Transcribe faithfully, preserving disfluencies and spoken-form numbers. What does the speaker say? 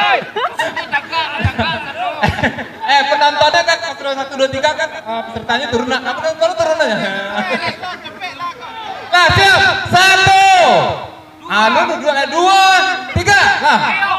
Eh penontonnya kan paslon satu dua tiga kan pesertanya turun nak. Kalau turun aja. Nah siap satu. Anu dua dua tiga. Nah.